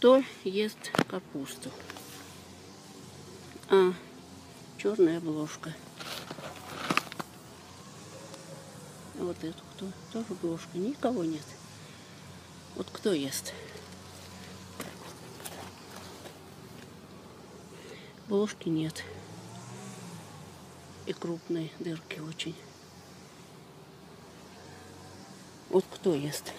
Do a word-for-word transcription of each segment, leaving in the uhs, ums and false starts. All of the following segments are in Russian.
Кто ест капусту? А, черная обложка. Вот эту кто? Тоже обложка. Никого нет. Вот кто ест? Обложки нет. И крупные дырки очень. Вот кто ест?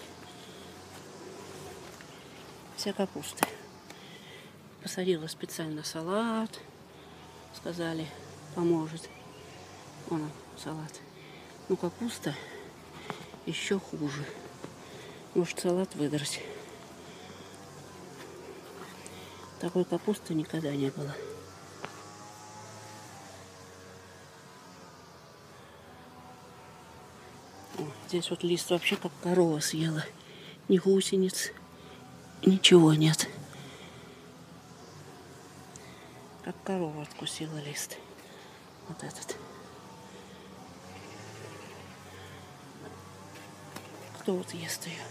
Вся капуста. Посадила специально салат. Сказали, поможет. Вон он, салат. Ну, капуста еще хуже. Может, салат выдрать. Такой капусты никогда не было. О, здесь вот лист вообще как корова съела. Ни гусениц, ничего нет. Как корова откусила лист. Вот этот. Кто вот ест ее?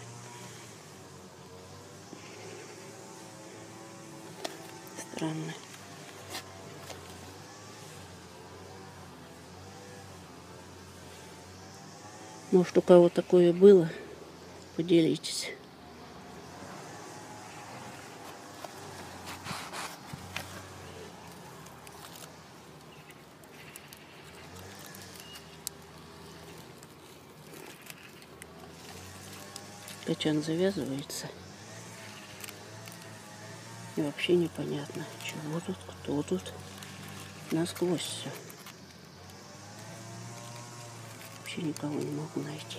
Странно. Может, у кого такое было? Поделитесь. Качан завязывается. И вообще непонятно, чего тут, кто тут. Насквозь все. Вообще никого не могу найти.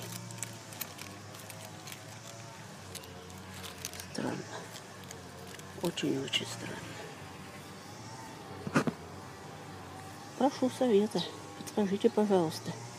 Странно. Очень-очень странно. Прошу совета. Подскажите, пожалуйста.